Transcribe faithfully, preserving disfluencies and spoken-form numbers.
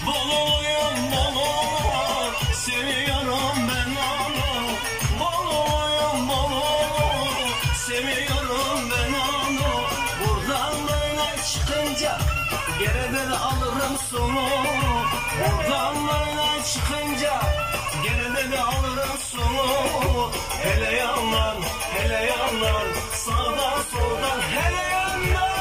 Bololuyum bololu, seviyorum ben onu. Bololuyum bololu, seviyorum ben onu. Buradan böyle çıkınca geriden alırım sonu. Buradan böyle çıkınca geriden alırım sonu. Hele yandan, hele yandan, sağdan soldan, hele yandan.